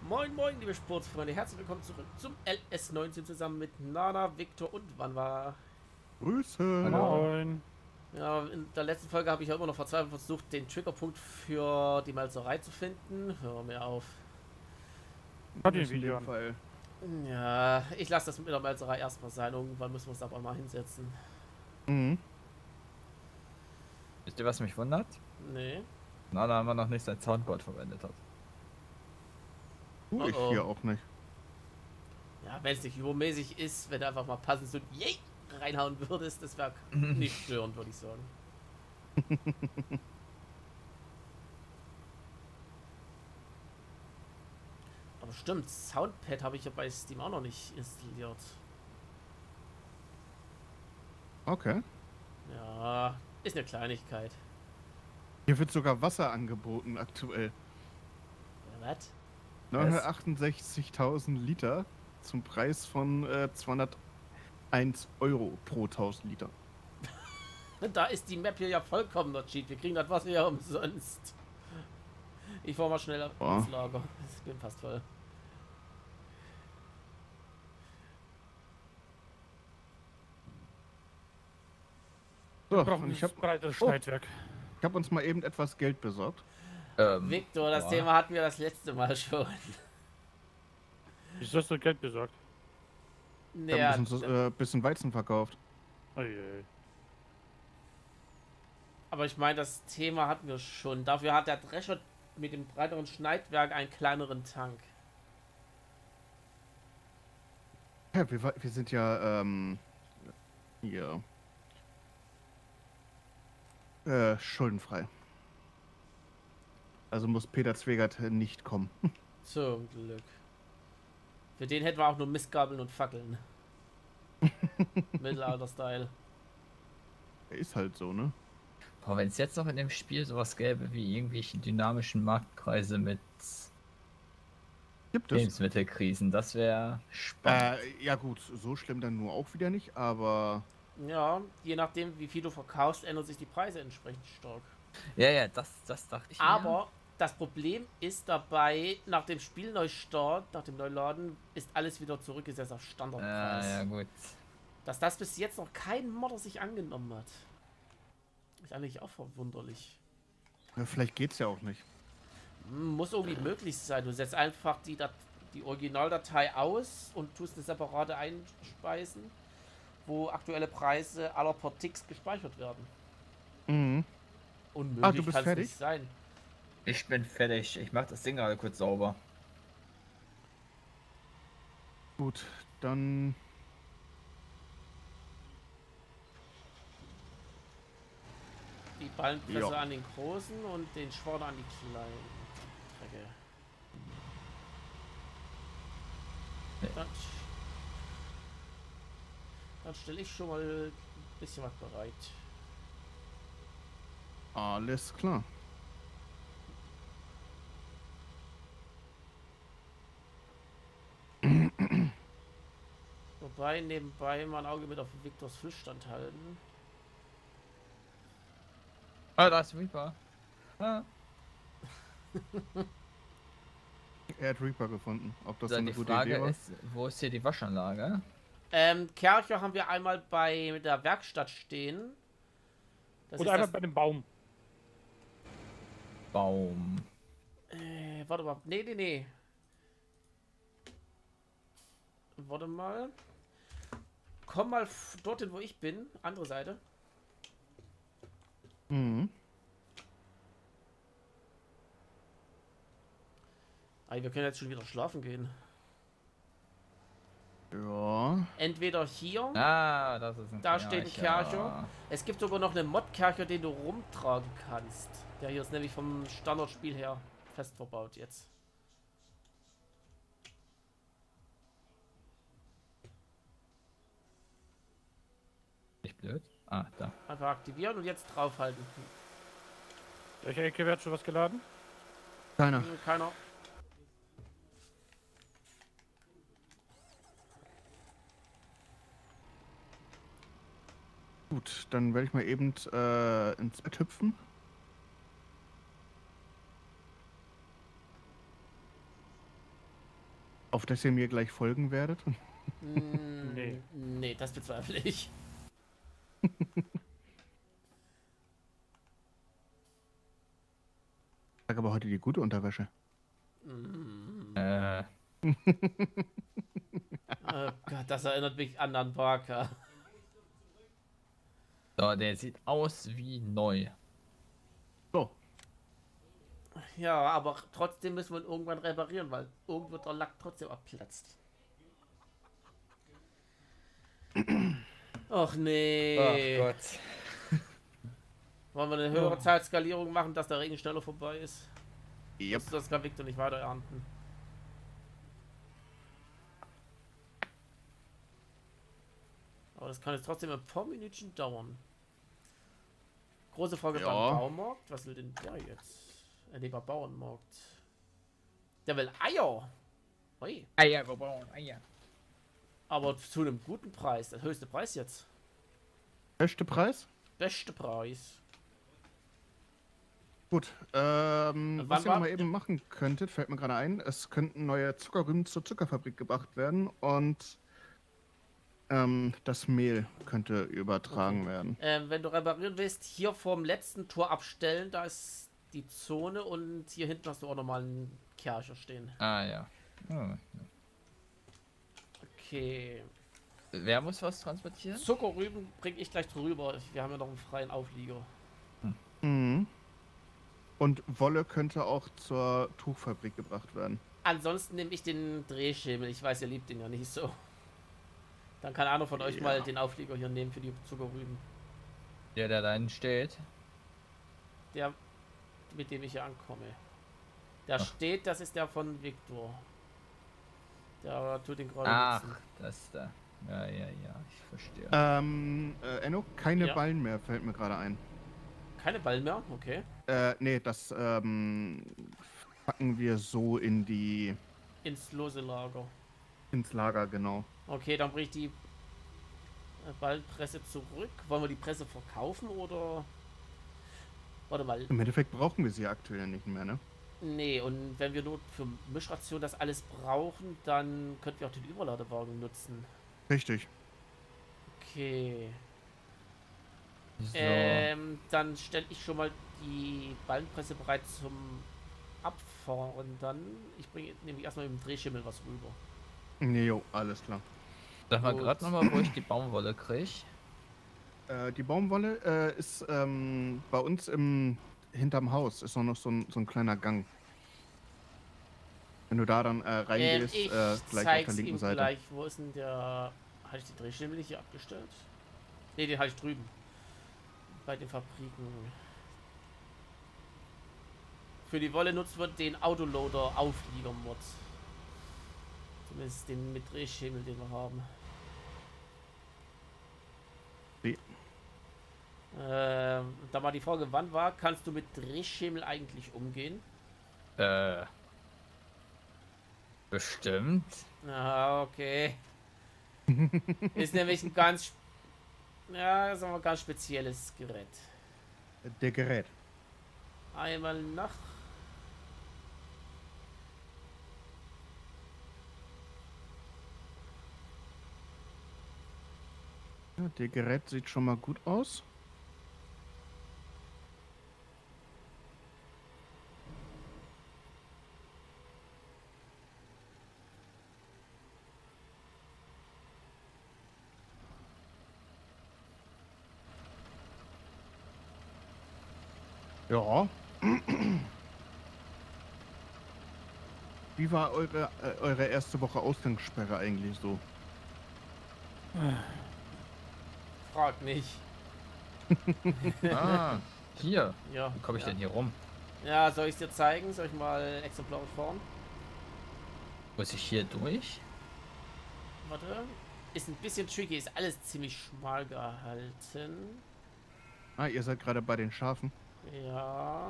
Moin moin, liebe Sportsfreunde, herzlich willkommen zurück zum LS19 zusammen mit Nana, Victor und Wanwa. Grüße. Hallo. Moin. Ja, in der letzten Folge habe ich ja immer noch verzweifelt versucht, den Triggerpunkt für die Malzerei zu finden. Hör mir auf. Hat den In Video dem an. Fall. Ja, ich lasse das mit der Malzerei erstmal sein. Irgendwann müssen wir es aber mal hinsetzen. Mhm. Wisst ihr, was mich wundert? Nee. Na, da haben wir noch nicht sein Soundboard verwendet hat. Ich Oh oh. hier auch nicht. Ja, wenn es nicht übermäßig ist, wenn du einfach mal passend so ein Yay reinhauen würdest, das wäre nicht störend, würde ich sagen. Aber stimmt, Soundpad habe ich ja bei Steam auch noch nicht installiert. Okay. Ja, ist eine Kleinigkeit. Hier wird sogar Wasser angeboten aktuell. Ja, was? 968.000 Liter zum Preis von 201 Euro pro 1000 Liter. Da ist die Map hier ja vollkommener Cheat. Wir kriegen das Wasser ja umsonst. Ich fahr mal schnell ins Lager. Ich bin fast voll. So, Wir brauchen und ich dieses habe breite Schneidwerk. hab uns mal eben etwas Geld besorgt. Victor, das boah. Thema hatten wir das letzte Mal schon. Wieso hast du Geld besorgt? Ich Naja, habe ein bisschen Weizen verkauft. Oh je. aber ich meine, das Thema hatten wir schon. Dafür hat der Drescher mit dem breiteren Schneidwerk einen kleineren Tank. Ja, wir sind ja hier schuldenfrei. Also muss Peter Zwegert nicht kommen. Zum Glück. Für den hätten wir auch nur Mistgabeln und Fackeln. Mittelalter-Style. Er ist halt so, ne? Boah, wenn es jetzt noch in dem Spiel sowas gäbe wie irgendwelche dynamischen Marktpreise mit Gibt es. Lebensmittelkrisen, das wäre spannend. Ja gut, so schlimm dann nur auch wieder nicht, aber Ja, je nachdem, wie viel du verkaufst, ändern sich die Preise entsprechend stark. Ja, das dachte ich mir. Aber das Problem ist dabei, nach dem Spielneustart, nach dem Neuladen, ist alles wieder zurückgesetzt auf Standardpreis. Ja, gut. Dass das bis jetzt noch kein Modder sich angenommen hat. Ist eigentlich auch verwunderlich. ja, vielleicht geht's ja auch nicht. Muss irgendwie möglich sein. Du setzt einfach die Originaldatei aus und tust eine separate einspeisen, wo aktuelle Preise aller Portix gespeichert werden. Mhm. Unmöglich du bist kann's fertig? nicht sein. Ich bin fertig. Ich mach das Ding gerade kurz sauber. Gut, dann Die Ballenpresse Ja. an den großen und den Schwader an die kleinen. Drecke. Dann stelle ich schon mal ein bisschen was bereit. alles klar. Wobei nebenbei mal ein Auge mit auf Victors Fischstand halten. Ah, da ist Reaper. Ah, Er hat Reaper gefunden. Ob das so dann eine die gute Frage Idee war? ist, wo ist hier die Waschanlage? Kercher haben wir einmal bei der Werkstatt stehen. Das Oder ist einmal das, bei dem Baum. Baum. warte mal. Nee. Warte mal. Komm mal dorthin, wo ich bin. Andere Seite. Mhm. Ah, wir können jetzt schon wieder schlafen gehen. Ja. Entweder hier. Ah, das ist ein Da steht ein Kercher. Kercher. Es gibt sogar noch einen Mod-Kercher, den du rumtragen kannst. Der hier ist nämlich vom Standardspiel her fest verbaut jetzt. Nicht blöd. Ah, da. Einfach aktivieren und jetzt draufhalten. Welche Ecke wird schon was geladen? Keiner. Keiner. Gut, dann werde ich mal eben ins Bett hüpfen. Auf das ihr mir gleich folgen werdet. Nee. Nee, das bezweifle ich. Sag aber heute die gute Unterwäsche. Äh, Oh Gott, das erinnert mich an Nan Barker. so, der sieht aus wie neu. So, Ja, aber trotzdem müssen wir ihn irgendwann reparieren, weil irgendwo der Lack trotzdem abplatzt. Och nee. Ach Gott. Wollen wir eine höhere Zeitskalierung machen, dass der Regen schneller vorbei ist? yep. Das kann Victor nicht weiter ernten. Aber das kann jetzt trotzdem ein paar Minuten dauern. Große Frage Ja. beim Baumarkt. Was will denn der jetzt? Nee, beim Bauernmarkt. Der will Eier. Ui. Eier, wir bauen Eier. Aber zu einem guten Preis. Der höchste Preis jetzt. Beste Preis? Beste Preis. Gut, wann was ihr war- noch mal eben machen könntet, fällt mir gerade ein, es könnten neue Zuckerrüben zur Zuckerfabrik gebracht werden und das Mehl könnte übertragen werden. Wenn du reparieren willst, hier vorm letzten Tor abstellen. Da ist die Zone und hier hinten hast du auch nochmal einen Kercher stehen. Ah ja. Oh. Okay. Wer muss was transportieren? Zuckerrüben bringe ich gleich drüber. Wir haben ja noch einen freien Auflieger. Mhm. Und Wolle könnte auch zur Tuchfabrik gebracht werden. Ansonsten nehme ich den Drehschemel. Ich weiß, ihr liebt den ja nicht so. Dann kann einer von euch Ja. mal den Auflieger hier nehmen für die Zuckerrüben. Der da steht. Der, mit dem ich hier ankomme. Der steht, das ist der von Victor. Der tut den gerade Ach, nutzen. das da. Ja, ich verstehe. Enno, keine Ja. Ballen mehr, fällt mir gerade ein. Keine Ball mehr? Okay. Nee, das packen wir so in die Ins lose Lager. ins Lager, genau. Okay, dann bringe ich die Ballpresse zurück. Wollen wir die Presse verkaufen oder... Warte mal. Im Endeffekt brauchen wir sie aktuell nicht mehr, ne? Nee, und wenn wir nur für Mischration das alles brauchen, dann könnten wir auch den Überladewagen nutzen. Richtig. Okay. So. Dann stelle ich schon mal die Ballenpresse bereit zum Abfahren. Dann, ich bringe nämlich erstmal mit dem Drehschimmel was rüber. Nee, jo, alles klar. Sag mal gut. gerade nochmal, wo ich die Baumwolle krieg. Die Baumwolle ist bei uns hinterm Haus, ist noch so ein kleiner Gang. Wenn du da dann reingehst, Ich gleich auf der zeig's linken ihm Seite. gleich. Wo ist denn der... Hatte ich den Drehschimmel nicht hier abgestellt? Ne, den hatte ich drüben. Bei den Fabriken. Für die Wolle nutzen wir den Autoloader Auflieger-Mod. Zumindest den mit Drehschimmel, den wir haben. Wie? Da war die Frage, wann kannst du mit Drehschimmel eigentlich umgehen? Bestimmt. Ah, okay. Ist nämlich ein ganz, ja, sagen wir, ganz spezielles Gerät. Der Gerät. Einmal nach. Ja, der Gerät sieht schon mal gut aus. Ja. Wie war eure erste Woche Ausgangssperre eigentlich so? Frag nicht. Ah, hier. Ja. Wie komme ich ja. denn hier rum? Ja, soll ich es dir zeigen? Soll ich mal exemplarisch fahren? Muss ich hier durch? Warte. Ist ein bisschen tricky, ist alles ziemlich schmal gehalten. Ah, ihr seid gerade bei den Schafen. Ja.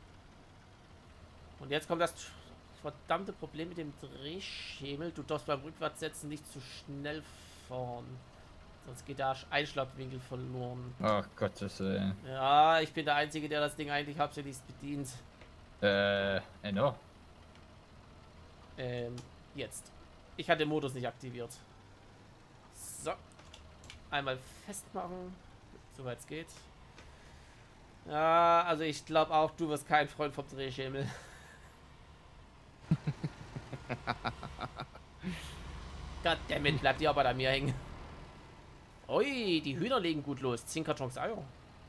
Und jetzt kommt das verdammte Problem mit dem Drehschemel. Du darfst beim Rückwärtssetzen nicht zu schnell fahren. Sonst geht der Einschlagwinkel verloren. Ach Gottes Willen. Ja, ich bin der Einzige, der das Ding eigentlich hauptsächlich bedient. Enno. Jetzt. Ich hatte den Modus nicht aktiviert. So. Einmal festmachen. Soweit es geht. Ja, also ich glaube auch, du wirst kein Freund vom Drehschemel. Goddammit, bleibt die aber an mir hängen. Ui, die Hühner legen gut los. 10 Kartons Eier.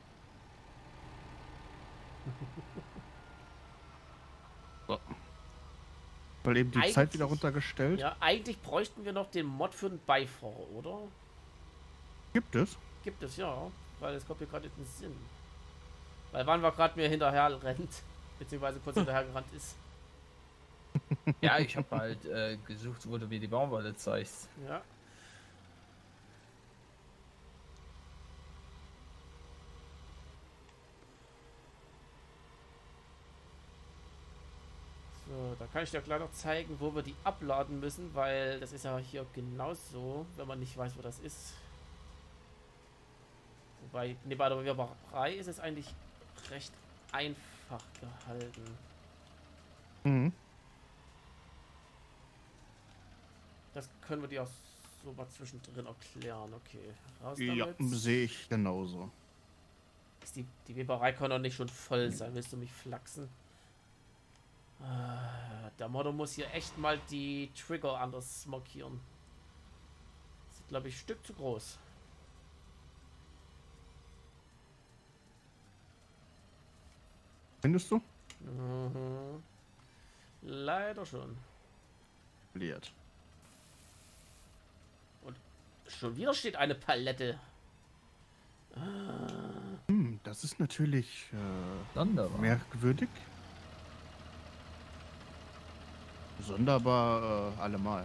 So. Weil eben die Zeit wieder runtergestellt. Ja, eigentlich bräuchten wir noch den Mod für den Beifahrer, oder? Gibt es? Gibt es, ja. Weil es kommt mir gerade in den Sinn. Weil wann wir gerade mir hinterher rennt, beziehungsweise kurz hinterher gerannt ist. Ja, ich habe halt gesucht, wo du mir die Baumwolle zeigst. Ja. So, da kann ich dir gleich noch zeigen, wo wir die abladen müssen, weil das ist ja hier genauso, wenn man nicht weiß, wo das ist. Wobei, ne, bei der Weberei ist es eigentlich recht einfach gehalten. Mhm. Das können wir dir auch so mal zwischendrin erklären. Okay, raus Ja, damit. sehe ich genauso. Ist die Weberei kann doch nicht schon voll sein. Willst du mich flachsen? Der Modder muss hier echt mal die Trigger anders markieren. Das ist, glaube ich, ein Stück zu groß. Findest du? Mhm. Leider schon. Leert. Und schon wieder steht eine Palette. Das ist natürlich Sonderbar. merkwürdig. Sonderbar allemal.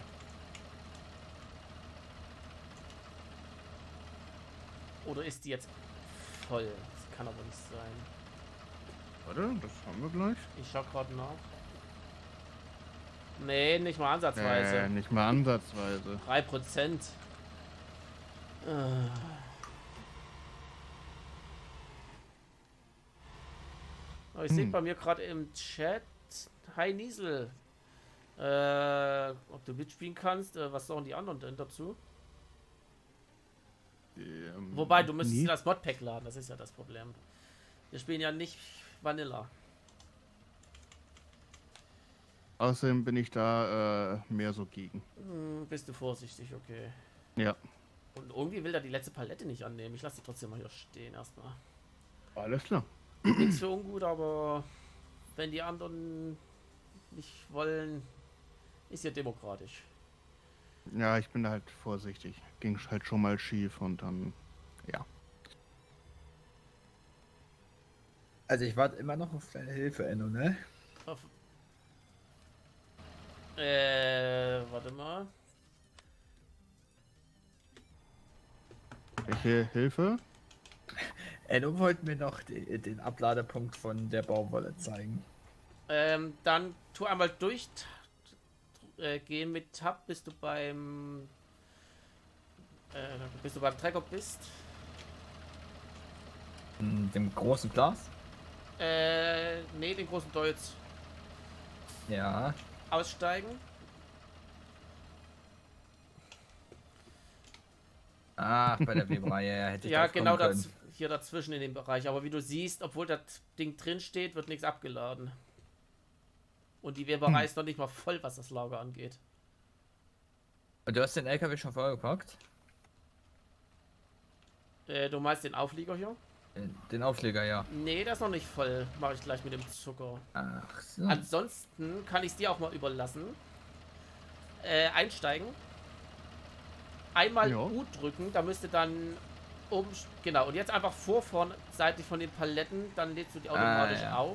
Oder ist die jetzt voll? Das kann aber nicht sein. Warte, das haben wir gleich. Ich schau gerade nach. Nee, nicht mal ansatzweise. Nicht mal ansatzweise. 3%. Aber ich sehe bei mir gerade im Chat. Hi Niesel. Ob du mitspielen kannst. Was sagen die anderen denn dazu? Wobei, du müsstest das Modpack laden. Das ist ja das Problem. Wir spielen ja nicht Vanilla. Außerdem bin ich da mehr so gegen. Bist du vorsichtig, okay. Ja. Und irgendwie will er die letzte Palette nicht annehmen. Ich lasse die trotzdem mal hier stehen erstmal. Alles klar. Nichts für ungut, aber wenn die anderen nicht wollen, ist ja demokratisch. Ja, ich bin halt vorsichtig. Ging halt schon mal schief und dann, ja. Also ich warte immer noch auf deine Hilfe, Enno, ne? Warte mal. Welche Hilfe? Enno wollte mir noch den Abladepunkt von der Baumwolle zeigen. Dann tu einmal durch. Gehen mit Tab, bis du beim Trecker bist. Dem großen Glas? Nee, den großen Dolz. Ja. Aussteigen. Ach, bei der Weberei, ja, hätte ich Ja, drauf kommen genau können. hier dazwischen in dem Bereich. Aber wie du siehst, obwohl das Ding drin steht, wird nichts abgeladen. Und die Weberei ist noch nicht mal voll, was das Lager angeht. Und du hast den LKW schon vollgepackt? Du meinst den Auflieger hier? Den Aufleger, ja. Nee, das ist noch nicht voll. Mache ich gleich mit dem Zucker. Ach so. Ansonsten kann ich es dir auch mal überlassen. Einsteigen. Einmal Ja. U drücken, da müsste dann oben. Genau, und jetzt einfach vorne seitlich von den Paletten, dann lädst du die automatisch ja. auf.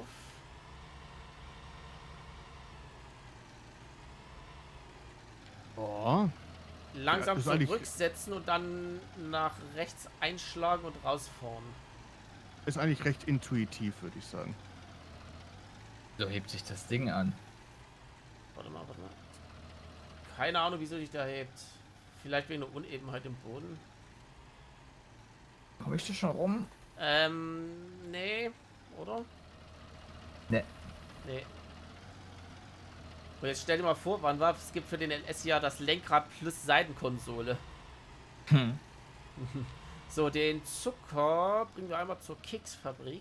Boah. Langsam Ja, das ist eigentlich- zurücksetzen und dann nach rechts einschlagen und rausfahren. Ist eigentlich recht intuitiv, würde ich sagen. So hebt sich das Ding an. Warte mal. Keine Ahnung, wieso sich da hebt. Vielleicht wegen der Unebenheit im Boden. Komm ich da schon rum? Nee, oder? Ne. Nee. Und jetzt stell dir mal vor, es gibt für den LS ja das Lenkrad plus Seitenkonsole. So, den Zucker bringen wir einmal zur Keksfabrik.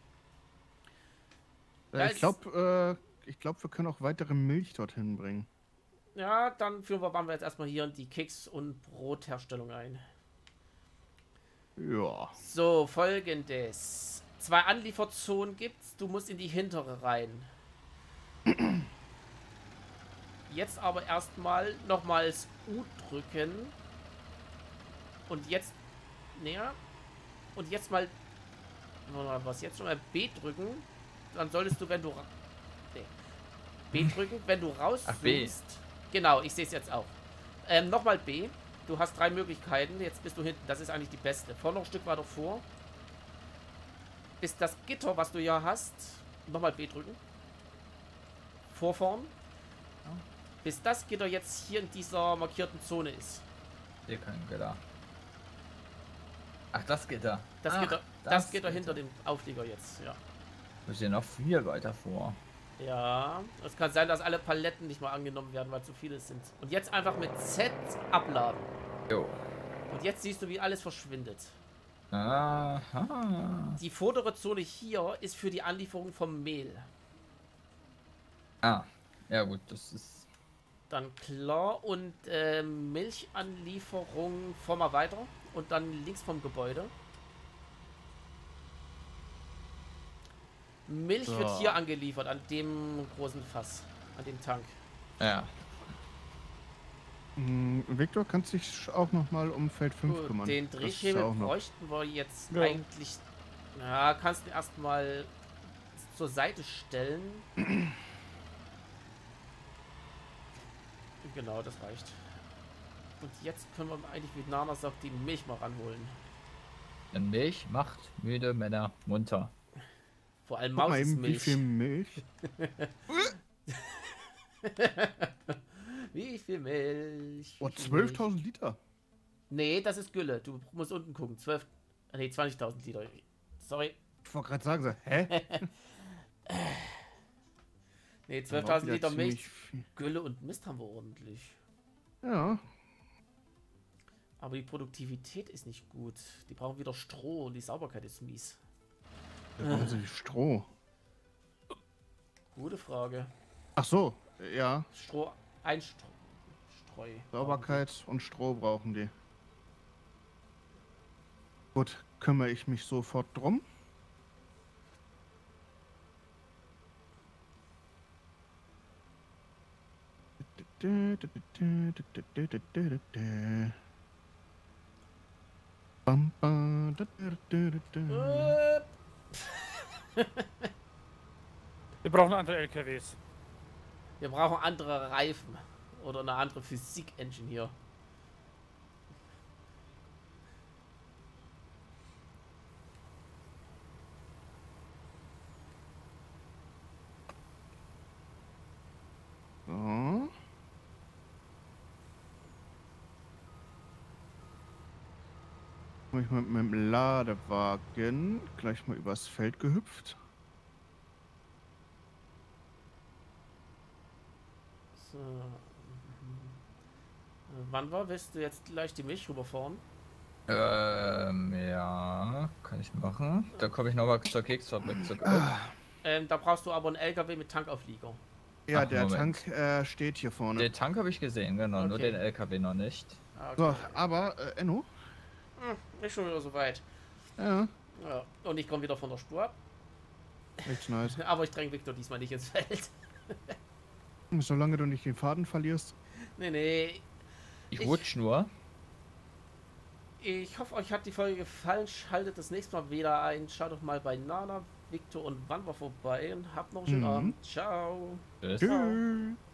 Ich glaube, wir können auch weitere Milch dorthin bringen. Ja, dann bauen wir jetzt erstmal hier in die Keks- und Brotherstellung ein. Ja. So, folgendes. 2 Anlieferzonen gibt's. Du musst in die hintere rein. Jetzt aber erstmal nochmals U drücken. Und jetzt näher. Und jetzt mal. Was jetzt schon mal B drücken. Dann solltest du, wenn du. Nee. B drücken, wenn du rauszoomst. Genau, ich sehe es jetzt auch. Nochmal B. Du hast 3 Möglichkeiten. Jetzt bist du hinten. Das ist eigentlich die beste. Vorne noch ein Stück weiter vor. Ist das Gitter, was du ja hast. Nochmal B drücken. Vorn. Bis das Gitter jetzt hier in dieser markierten Zone ist. Hier kein Gitter. Ach, das Gitter. Das Gitter hinter dem Auflieger jetzt, ja. Wir sind noch viel weiter vor. Ja, es kann sein, dass alle Paletten nicht mal angenommen werden, weil zu viele sind. Und jetzt einfach mit Z abladen. Jo. Und jetzt siehst du, wie alles verschwindet. Aha. Die vordere Zone hier ist für die Anlieferung vom Mehl. Ah, ja gut, das ist... Dann klar und Milchanlieferung fahr mal weiter und dann links vom Gebäude. Milch wird hier angeliefert, an dem großen Fass, an dem Tank. Ja. Victor, kannst dich auch nochmal um Feld 5 kümmern. Den Drehschemel bräuchten wir jetzt eigentlich. Ja, kannst du erstmal zur Seite stellen. Genau, das reicht. Und jetzt können wir eigentlich, wie Nana sagt, die Milch mal ranholen. Denn Milch macht müde Männer munter. Vor allem Guck mal eben, Mausmilch. wie viel Milch? Wie viel Milch? Oh, 12.000 Liter. Nee, das ist Gülle. Du musst unten gucken. 20.000 Liter. Sorry. Ich wollte gerade sagen, hä? Nee, 12.000 Liter Milch. Gülle und Mist haben wir ordentlich. Ja. Aber die Produktivität ist nicht gut. Die brauchen wieder Stroh und die Sauberkeit ist mies. Da brauchen sie Stroh. Gute Frage. Ach so, ja. Streu. Sauberkeit und Stroh brauchen die. Gut, kümmere ich mich sofort drum. Wir brauchen andere LKWs. Wir brauchen andere Reifen. Oder eine andere Physik-Engine hier. So. Bin ich mit meinem Ladewagen gleich mal übers Feld gehüpft. So. Willst du jetzt gleich die Milch rüberfahren? Ja, kann ich machen. Da komme ich nochmal zur Keksfabrik zurück. Da brauchst du aber einen LKW mit Tankauflieger. Ja, Ach, der Moment. Tank steht hier vorne. Den Tank habe ich gesehen, genau, Okay. nur den LKW noch nicht. Okay. So, aber, Enno? Ist schon wieder soweit. Ja, Ja. Und ich komme wieder von der Spur. echt nice. Aber ich dränge Victor diesmal nicht ins Feld. Solange du nicht den Faden verlierst. Nee. Ich rutsch nur. Ich hoffe, euch hat die Folge gefallen. Schaltet das nächste Mal wieder ein. Schaut doch mal bei Nana, Victor und Wanwa vorbei und habt noch einen schönen Abend. Ciao. Tschüss. Tschüss.